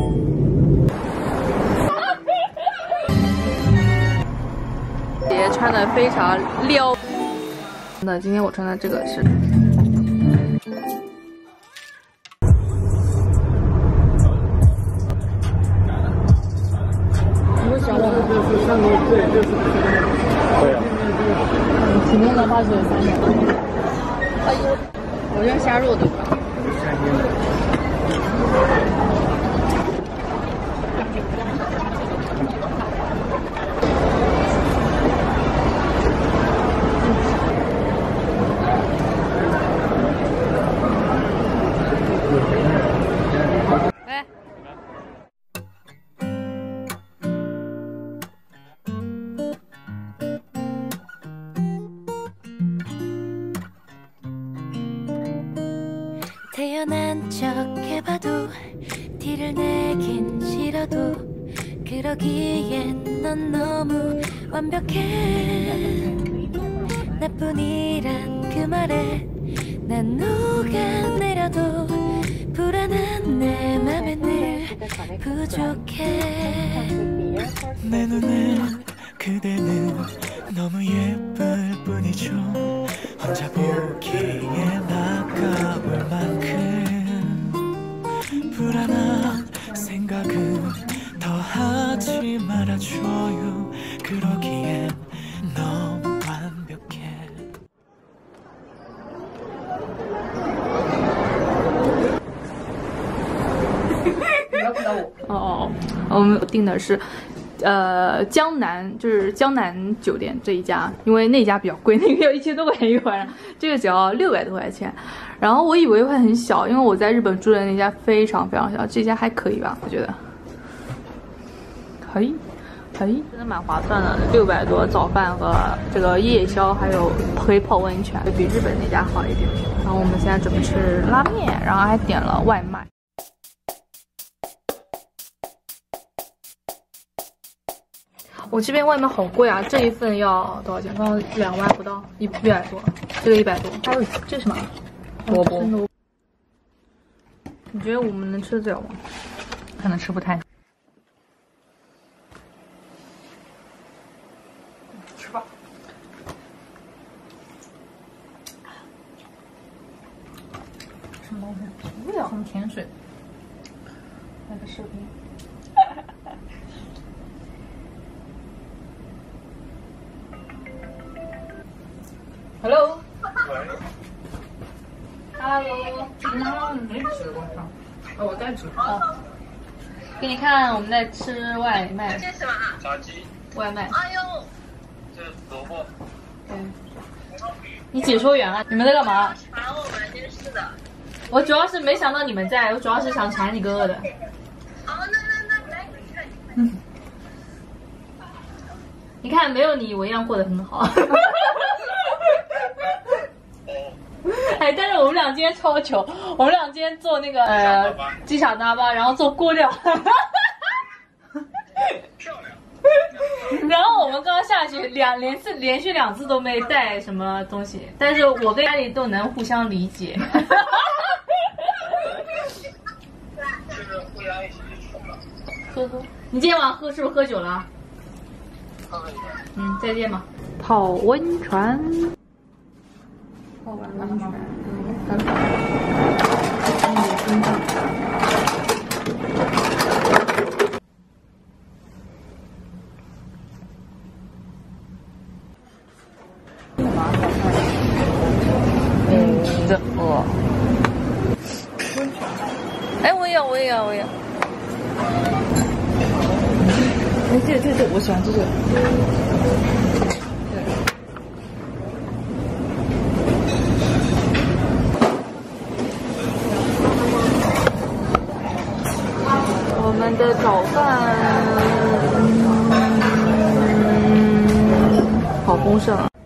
也穿的非常撩。那今天我穿的这个是。 请问的话是300。 哎呦，我要虾肉对吧？哎。 태어난 척 해봐도 티를 내긴 싫어도 그러기엔 넌 너무 완벽해 나뿐이란 그 말에 난 녹아내려도 불안한 내 맘에 늘 부족해 내 눈엔 그대는 너무 예쁠 뿐이죠 혼자 보기에 아까울 만큼 불안한 생각은 더 하지 말아줘요 그러기엔 너무 완벽해 哦，我们订的是，江南，就是江南酒店这一家，因为那家比较贵，那个要1000多块钱一个晚上，这个只要600多块钱。然后我以为会很小，因为我在日本住的那家非常非常小，这家还可以吧，我觉得。嘿，真的蛮划算的，600多早饭和这个夜宵，还有可以泡温泉，比日本那家好一点。然后我们现在准备吃拉面，然后还点了外卖。 我这边外卖好贵啊！这一份要多少钱？刚刚2万不到，100多，这个100多。还有这是什么？萝卜。你觉得我们能吃得了吗？可能吃不太。吃吧。什么东西？无聊。喝甜水。来个视频。Hello。Hello。没吃过上。哦，我在吃。哦。给你看，我们在吃外卖。 这是什么？ 炸鸡。 外卖。 哎呦。 这是萝卜。 嗯。你解说员啊？你们在干嘛？ 传我们真是的。 我主要是没想到你们在，我主要是想馋你哥哥的。 哦，那来。 嗯。你看，没有你，我一样过得很好。哎，但是我们俩今天超糗，我们俩今天做那个机场大巴，然后做锅料， 漂亮。 然后我们刚刚下去连续2次都没带什么东西，但是我跟阿里都能互相理解。 就是互相一起冲了。 喝，你今天晚上是不是喝酒了？ 喝了一点。 嗯，再见吧。泡温泉。泡完温泉，很好。这我温泉。哎，我也要。哎，这，我喜欢这个。我们的早饭，好丰盛啊！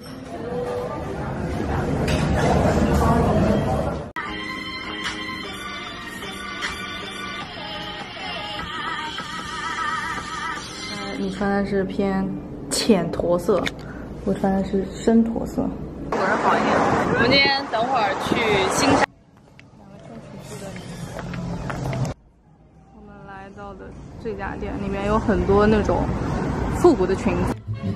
你穿的是偏浅驼色，我穿的是深驼色。果然好一点。我们今天等会儿去新山。2个天厨师的。我们来到的这家店里面有很多那种复古的裙子。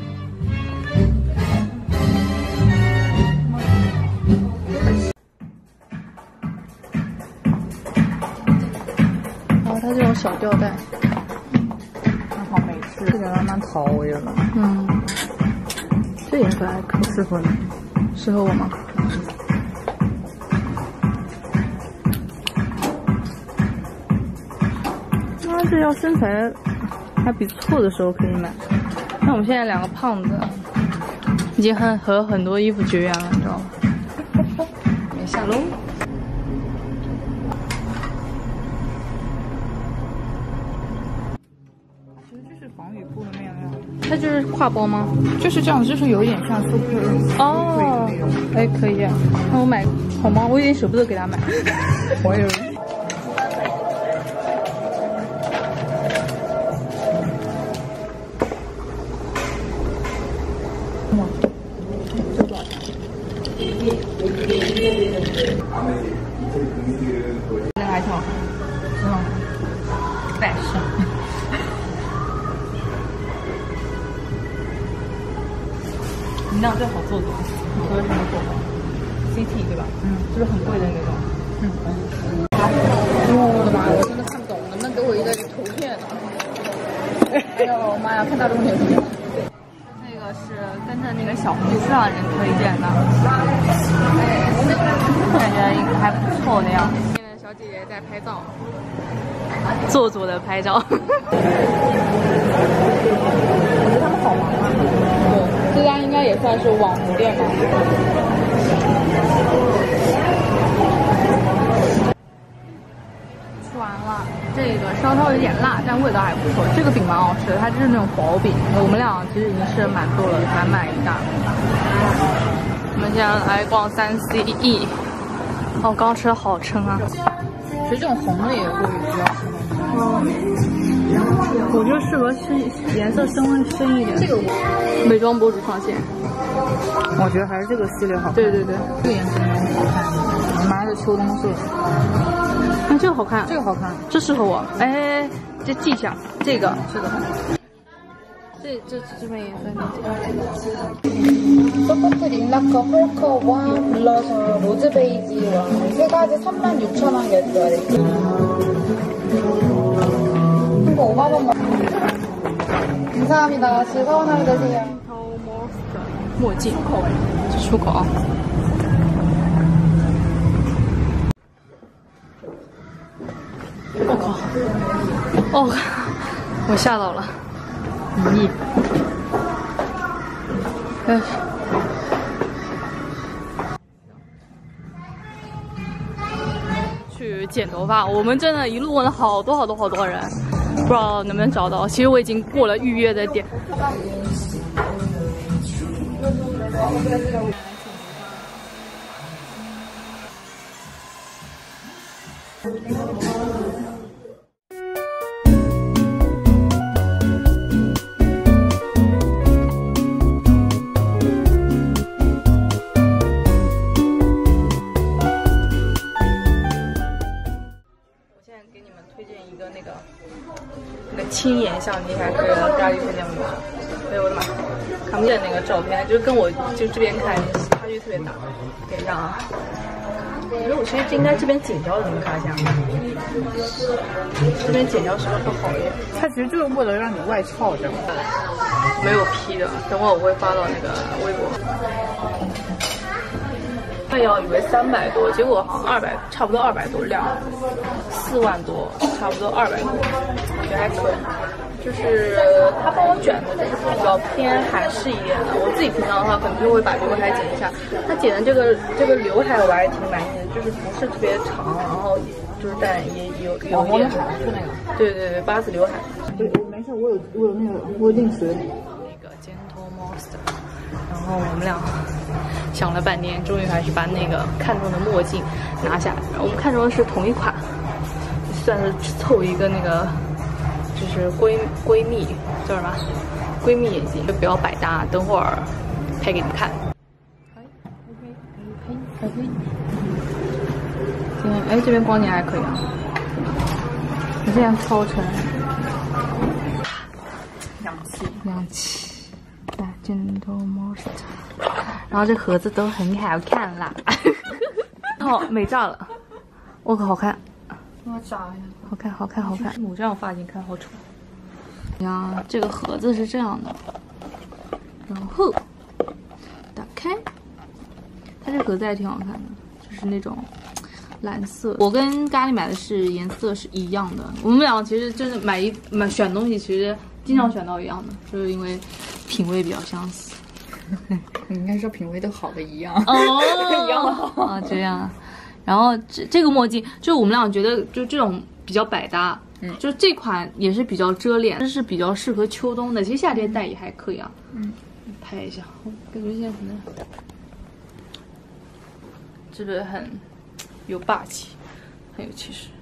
然后它这种小吊带， 好美式，这个蛮讨味的。 嗯，这颜色还可以， 适合你， 适合我吗？啊，这要身材还比错的时候可以买。那我们现在两个胖子已经和很多衣服绝缘了，你知道吗？没下楼。 其实这是防雨布的面料， 它就是挎包吗？ 就是这样，就是有一点像 Super 哦，哎，可以。那我买好吗？我有点舍不得给他买。 我有。 那个还挺好看，但是你那最好做多，你说什么做？CT 对吧？嗯，就是很贵的那种。 我的妈，我真的看不懂，能不能给我一个图片呢？哎呦妈呀，看大众点评。 这个是跟着那个小红书上人推荐的，感觉应该还不错的样子。现在小姐姐在拍照，做作的拍照。 我觉得他们好忙啊。 对，这家应该也算是网红店吧。吃完了，这个稍稍有点辣，但味道还不错。这个饼蛮好吃的，它就是那种薄饼。我们俩其实已经吃了蛮多了，满满一大。我们现在来逛3CE。哦，刚吃的好撑啊！ 其实这种红的也会比较适合。 我觉得适合颜色深一点。这个美妆博主上线。 我觉得还是这个系列好看。 对对对， 这个颜色好看，拿着秋冬色。 哎，这个好看， 这个好看， 这适合我。哎，这记一下，这个。这边颜色。 소프트 릴라커 펄커와 블러셔 로즈 베이지와 세 가지 36,000원 결제를 이거 5만원 감사합니다. 즐거운 하루 되세요. 墨镜，出口啊。我靠！哦，我吓到了。咦？哎。去剪头发，我们真的一路问了好多人，不知道能不能找到。其实我已经过了预约的点。 那个轻颜相机还是大力推荐我。哎呦我的妈，看不见那个照片，就是跟我就这边看差距特别大。点上啊，我觉得我其实应该这边剪焦怎么看一下？这边剪焦是不是更好一点？ 它其实就是为了让你外翘这样。 没有 P 的，等会我会发到那个微博。 他要以为300多，结果好像200，差不多200多量，4万多，差不多200多，我觉得还可以。就是他帮我卷的，就是比较偏韩式一点的。我自己平常的话，可能就会把刘海剪一下。他剪的这个刘海我还是挺满意的，就是不是特别长，然后就是但也有一点。 是那个。 对对对，八字刘海。 我没事，我有那个，我定时。 那个 Gentle Monster， 然后我们俩。 想了半天，终于还是把那个看中的墨镜拿下来。我们看中的是同一款，算是凑一个那个，就是闺蜜叫什么？闺蜜眼镜，就不要百搭。等会儿拍给你们看。OK。哎，这边光点还可以啊。 我现在烧成氧气。 Gentle Monster， 然后这盒子都很好看啦，好美炸了，我可好看， 我炸呀！ 好看好看好看， 我这样发型看好丑。 呀，这个盒子是这样的，然后打开，它这个盒子还挺好看的，就是那种蓝色。我跟咖喱买的是颜色是一样的，我们俩其实就是选东西，其实经常选到一样的，就是因为品味比较相似。 你应该说品味都好的一样哦， 一样的好啊，这样。然后这个墨镜，就我们俩觉得就这种比较百搭，就这款也是比较遮脸，这是比较适合秋冬的，其实夏天戴也还可以啊。拍一下，我感觉现在可能是不是很有霸气，很有气势。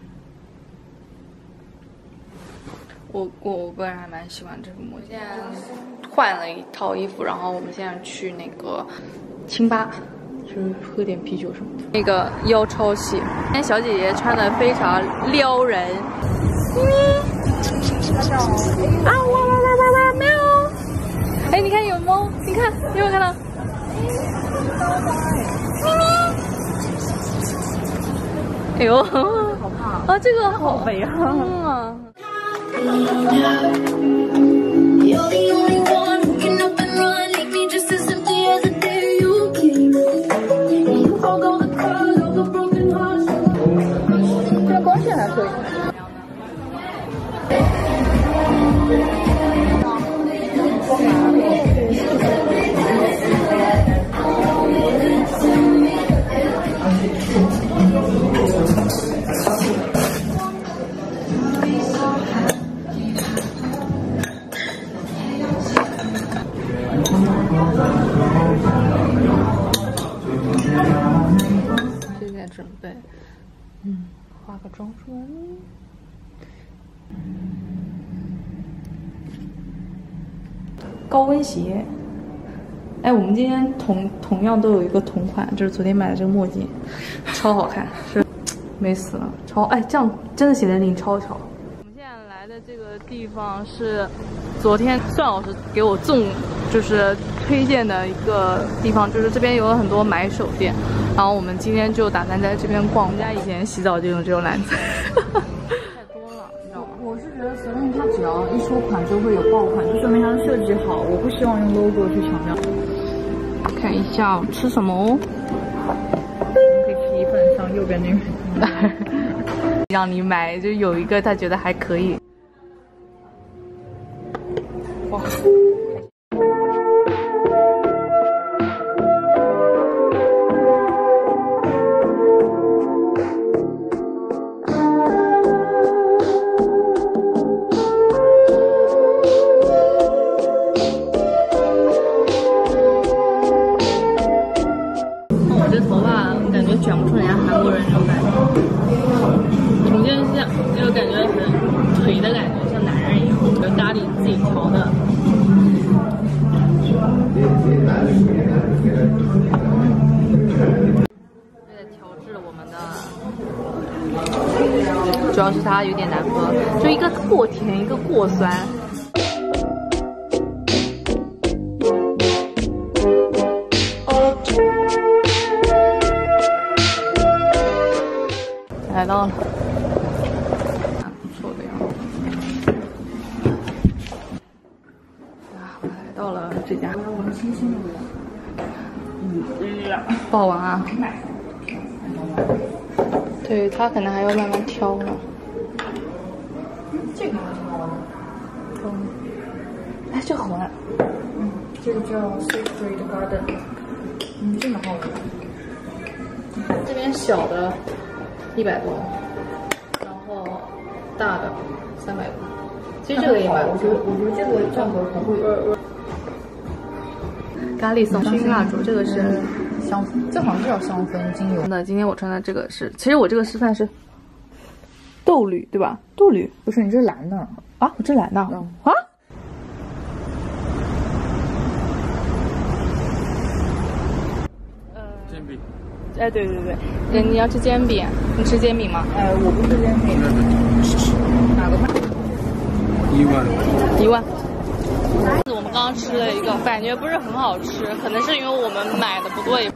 我个人还蛮喜欢这个墨镜。现在换了一套衣服，然后我们现在去那个清吧，就是喝点啤酒什么的。那个腰超细，今天小姐姐穿的非常撩人。啊哇哇哇哇哇喵！哎，你看有猫，你看有没有看到？咪咪。哎呦，好怕啊！这个好肥啊！ You're the only one who can up and run, leave me just as empty as the day you came. You hold all the colors, all the broken hearts. 这光线还可以。 现在准备，化个妆出来。高跟鞋，哎，我们今天同样都有一个同款，就是昨天买的这个墨镜，超好看，是美死了，超哎，这样真的显得脸超小。我们现在来的这个地方是昨天段老师给我就是推荐的一个地方，就是这边有很多买手店，然后我们今天就打算在这边逛。我们家以前洗澡就用这种篮子，太多了，你知道吗？ 我是觉得随便它只要一出款就会有爆款，就说明它的设计好。我不希望用 logo 去强调。 看一下我吃什么哦。 可以吃一份，像右边那个。 让你买，就有一个他觉得还可以。哇！我这头发感觉卷不出人家韩国人那种感觉。我现在就感觉很腿的感觉，像男人一样，有打理自己调的。为了调制我们的，主要是它有点难喝，就一个过甜，一个过酸。来到了。到了这家，不好玩啊！对他可能还要慢慢挑呢。 这个还挺好玩的。 哎，这个好玩。 这个叫 Sacred Garden。这蛮好玩的。 这边小的100多，然后大的300多。其实这个也蛮， 我觉得这个价格不会。 咖喱松熏蜡烛，这个是香，这好像是叫香氛精油。 那今天我穿的这个是，其实我这个示范是豆绿，对吧？豆绿不是，你这是蓝的啊？我这蓝的啊？ 煎饼。 哎，对对对，你要吃煎饼，你吃煎饼吗？ 我不吃煎饼。 们刚刚吃了一个，感觉不是很好吃，可能是因为我们买的不对。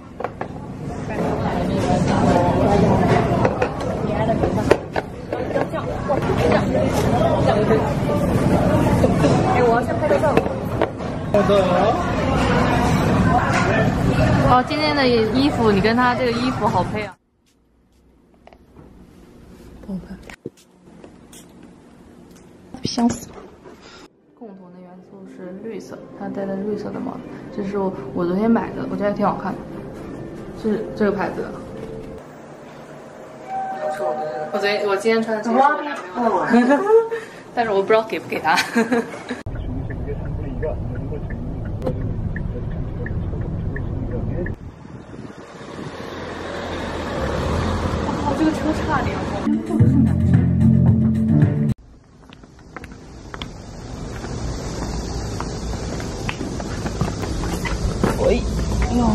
哎，我要先拍个照。好的。哦，今天的衣服，你跟他这个衣服好配啊。帮我拍。香死了。共同的元素是绿色，他戴的绿色的帽子，这是我昨天买的，我觉得挺好看的，是这个牌子的。我今天穿的其实是我男朋友的，但是我不知道给不给他。哦，这个车差点，这个是男生。喂，哟，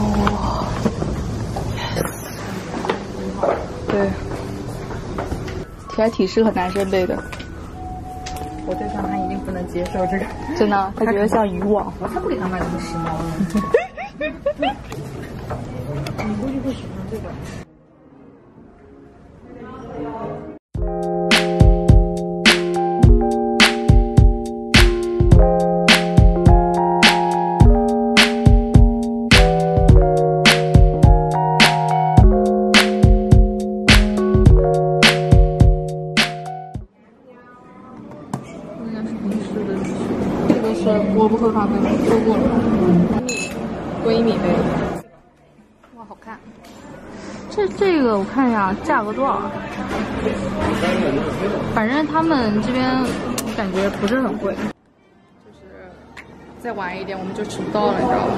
对，体还挺适合男生背的。 我对象他一定不能接受这个， 真的，他觉得像渔网。 我才不给他买这么时髦的。你估计会喜欢这个。 我不喝咖啡，说过了。闺蜜杯，哇，好看。这个我看一下价格多少？反正他们这边感觉不是很贵，就是再晚一点我们就吃不到了，你知道吗？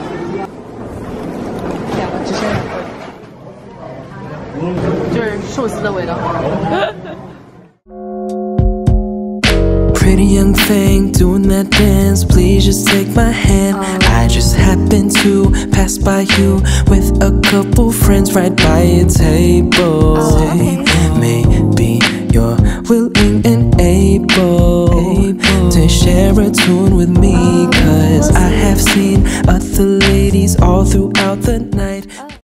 两个只剩2个，就是寿司的味道。 Pretty young thing doing that dance, please just take my hand. I just happened to pass by you with a couple friends right by your table. Maybe you're willing and able to share a tune with me, 'cause I have seen other ladies all throughout the